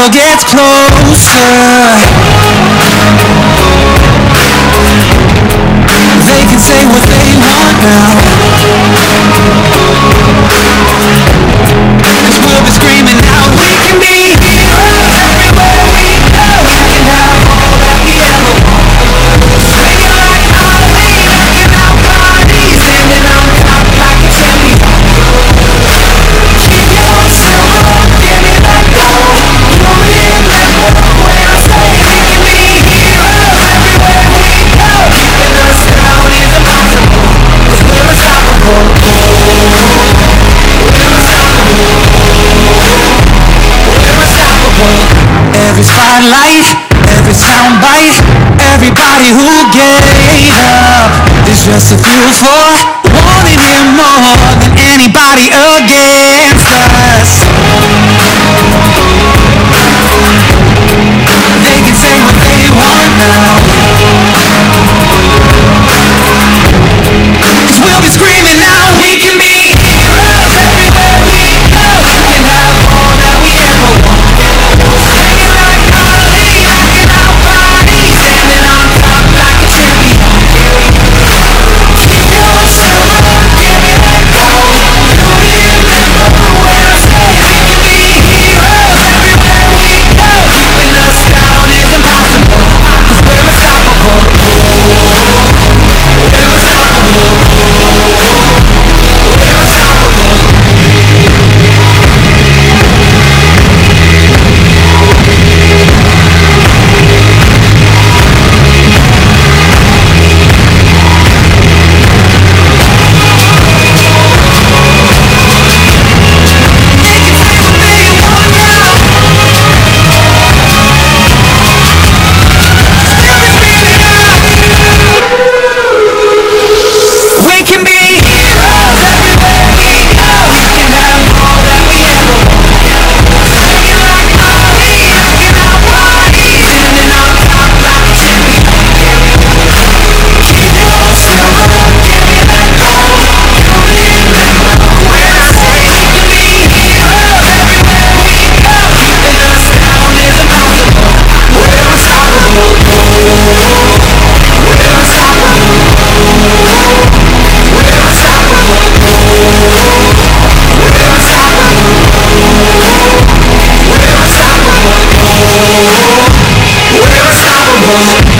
battle gets closer. They can say what they want now, 'cause we'll be screaming out, we can be heroes everywhere we go. We can have all that we ever want. Singing like Ali, knocking out bodies, standing on top like a champion. Keep your silver, give me that gold. Put it in that world when I say we can be heroes everywhere we go. Keeping us down is impossible, 'cause we're unstoppable. Every spotlight, every soundbite, everybody who gave up is just a fuel for wanting him more than anybody against us. They can say what they want now, 'cause we'll be screaming out, we can be heroes everywhere we go. We can have all that we ever want. Singing like Ali, knocking out bodies, standing on top like a champion. Keep your silver, give me that gold. Put it in that world when I say we can be heroes everywhere we go. Keeping us down is impossible, 'cause we're unstoppable. We're unstoppable. We're unstoppable. They can say what they want now, we'll be screaming out, we can be heroes everywhere we go. We can have all that we ever want. Singing like Ali, knocking out bodies, standing on top like a champion. Keep your silver, give me that gold. Put it in that world when I say we can be heroes everywhere we go. Keeping us down is impossible. We're unstoppable. We're unstoppable. We're unstoppable. We're unstoppable. We're unstoppable. We're unstoppable.